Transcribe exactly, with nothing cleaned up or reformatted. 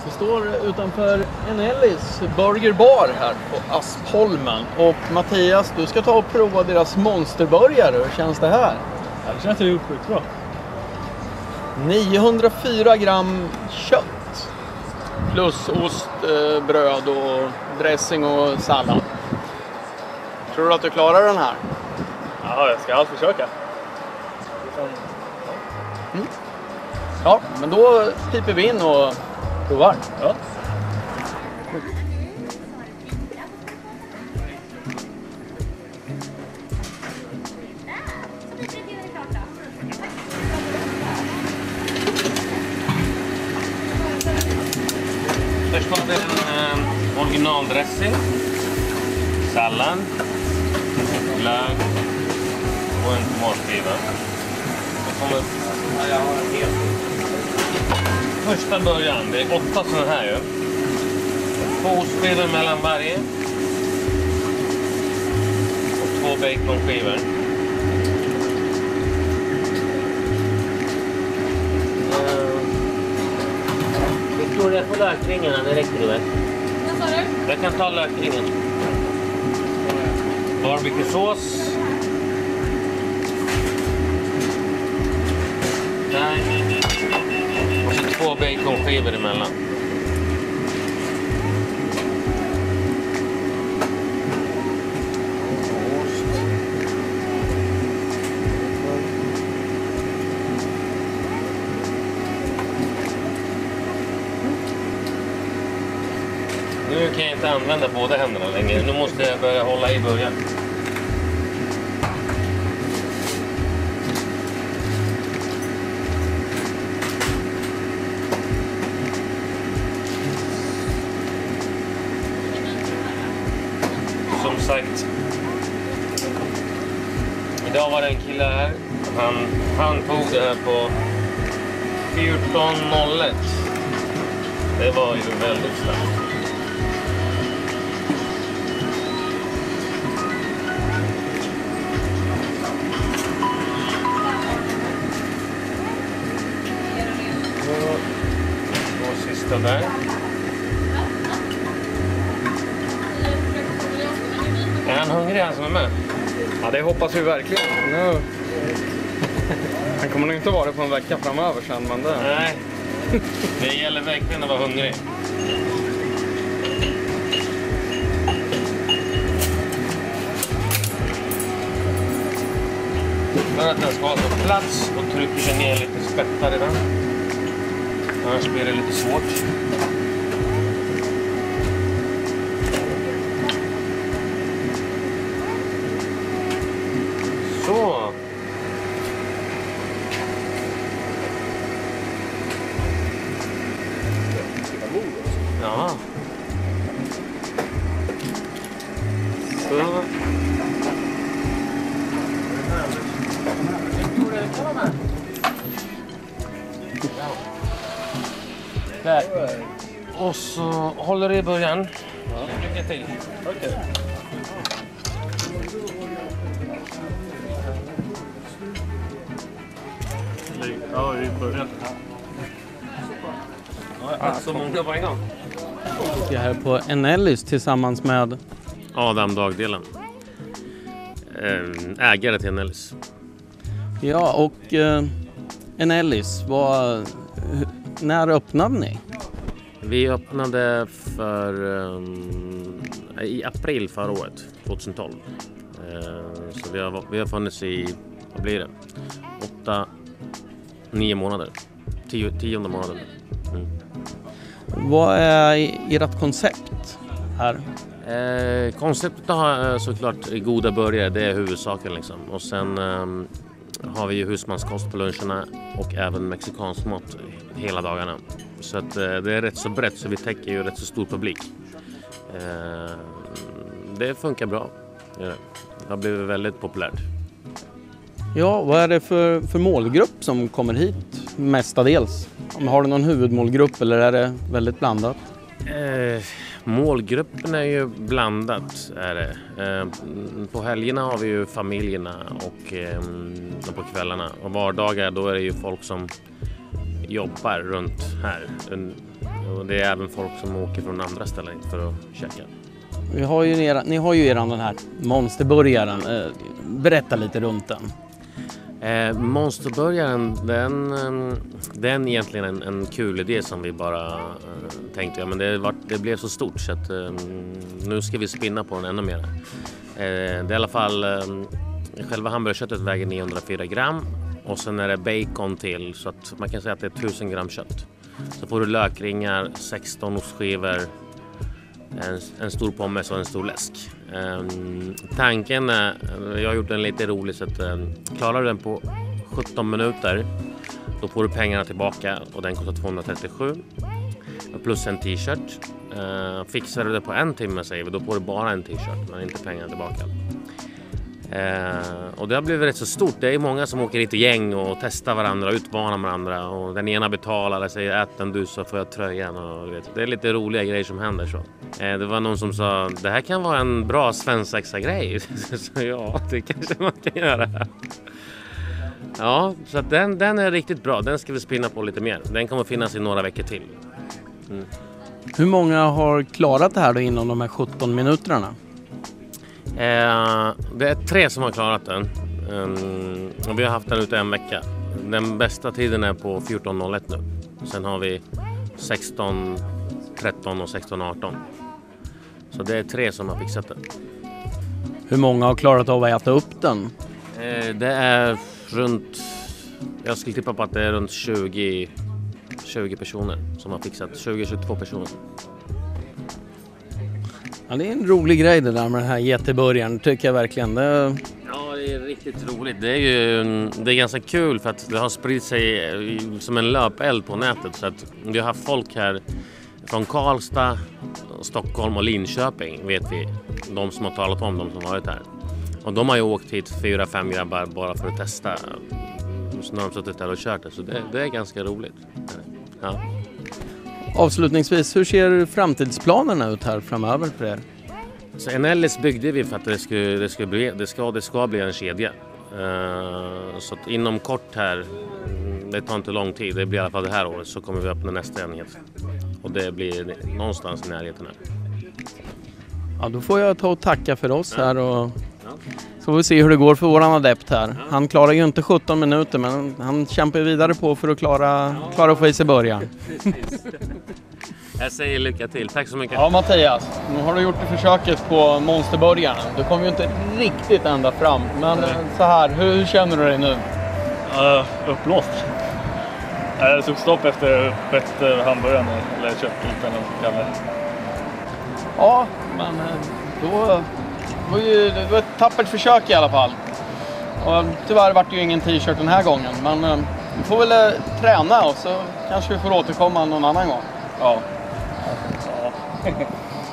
Vi står utanför Enellis Burger Bar här på Aspholmen. Och Mattias, du ska ta och prova deras monsterburgare. Hur känns det här? Ja, det känns ju sjukt bra. niohundrafyra gram kött. Plus ost, eh, bröd och dressing och sallad. Tror du att du klarar den här? Ja, jag ska allt försöka. Mm. Ja, men då piper vi in och provar. Ja. Först var det en eh, originaldressing, sallad, lök och en tomatskiva. Kommer... Ja, jag har en hel. Första början, det är åtta sådana här ju. Två ostskivor mellan varje. Och två baconskivor. Vi tror jag på lökringarna, det räcker det väl? Vad sa du? Jag kan ta lökringen. Barbecue-sås. Där. Och så två baconskivor emellan. Nu kan jag inte använda båda händerna längre. Nu måste jag börja hålla i början. Som sagt, idag var det en kille här. Han, han tog det här på fjorton noll ett. Det var ju väldigt snabbt. Och sista där. Är han hungrig, han som är med? Ja, det hoppas vi verkligen. Nu. Han kommer nog inte vara det på en vecka framöver sen, men det... Nej, det gäller verkligen att vara hungrig. För att den ska ha på plats och trycker den ner lite spettar i den. Annars blir det lite svårt. Så. Ja. Så. Där. Och så håller det i början. Ja. Lycka till. Okej. Okay. Ja, vi börjar. Ja, så många på en gång. Jag är här på Enellis tillsammans med Adam Dagdelen. Ägare till Enellis. Ja, och eh, Enellis, vad, när öppnade ni? Vi öppnade för um, i april förra året, tjugohundratolv. Uh, så vi har, vi har funnits i, vad blir det? Åtta, nio månader. Tio, tionde månaden. Mm. Vad är ert koncept här? Eh, konceptet har såklart goda burgare, det är huvudsaken liksom. Och sen um, har vi ju husmanskost på luncherna och även mexikansk mat hela dagarna. Så att, eh, det är rätt så brett, så vi täcker ju rätt så stor publik. Eh, det funkar bra. Det har blivit väldigt populärt. Ja, vad är det för, för målgrupp som kommer hit mestadels? Har du någon huvudmålgrupp eller är det väldigt blandat? Eh, målgruppen är ju blandat. Är det. Eh, på helgerna har vi ju familjerna och eh, på kvällarna. Och vardagar då är det ju folk som jobbar runt här Och det är även folk som åker från andra ställen för att käka. Vi har ju era, ni har ju eran den här monsterburgaren. Eh, berätta lite runt den. Eh, monsterburgaren, den, eh, den är egentligen en, en kul idé som vi bara eh, tänkte. Ja, men det, var, det blev så stort så att eh, nu ska vi spinna på den ännu mer. Eh, det är i alla fall, eh, själva hamburgerköttet väger niohundrafyra gram. Och sen är det bacon till så att man kan säga att det är tusen gram kött. Så får du lökringar, sexton ostskivor, en, en stor pommes och en stor läsk. Um, tanken är, jag har gjort den lite rolig så att um, klarar du den på sjutton minuter då får du pengarna tillbaka och den kostar tvåhundratrettiosju plus en t-shirt. Uh, fixar du det på en timme säger vi, då får du bara en t-shirt men inte pengarna tillbaka. Uh, och det har blivit rätt så stort. Det är många som åker hit i gäng och testar varandra, utmanar varandra och den ena betalar och säger ät den du så får jag tröjan och vet. Det är lite roliga grejer som händer så. Uh, det var någon som sa det här kan vara en bra svensexa grej. Så ja, det kanske man kan göra. Ja, så att den, den är riktigt bra. Den ska vi spinna på lite mer. Den kommer finnas i några veckor till. Mm. Hur många har klarat det här då inom de här sjutton minuterna? Eh, det är tre som har klarat den. Um, och vi har haft den ute en vecka. Den bästa tiden är på fjorton noll ett nu. Sen har vi sexton tretton och sexton arton. Så det är tre som har fixat den. Hur många har klarat av att äta upp den? Eh, det är runt... Jag skulle tippa på att det är runt tjugo, tjugo personer som har fixat. tjugo till tjugotvå personer. Ja, det är en rolig grej det där med den här jätteburgaren, tycker jag verkligen. Det... Ja, det är riktigt roligt. Det är ju det är ganska kul för att det har spritt sig som en löpeld på nätet. Så att vi har haft folk här från Karlstad, Stockholm och Linköping, vet vi. De som har talat om dem som varit här. Och de har ju åkt hit fyra, fem grabbar bara för att testa. Så när de suttit där och kört det. Så det, det är ganska roligt. Ja. Avslutningsvis, hur ser framtidsplanerna ut här framöver för er? Så en Ellis byggde vi för att det, skulle, det, skulle bli, det, ska, det ska bli en kedja. Uh, så att inom kort här, det tar inte lång tid, det blir i alla fall det här året, så kommer vi öppna nästa enhet. Och det blir någonstans i närheten här. Ja, då får jag ta och tacka för oss här och så får vi se hur det går för våran adept här. Han klarar ju inte sjutton minuter men han kämpar vidare på för att klara, klara att få i sig början. Jag säger lycka till, tack så mycket. Ja Mattias, nu har du gjort det försöket på monsterburgaren. Du kom ju inte riktigt ända fram, men Nej. så här, hur, hur känner du dig nu? Uh, uppblåst. Jag tog stopp efter sjätte hamburgaren, eller köttbiten eller vad kallar det. Ja, men då var ju, det var ett tappert försök i alla fall. Och tyvärr var det ju ingen t-shirt den här gången, men vi får väl eh, träna och så kanske vi får återkomma någon annan gång. Ja. Ja.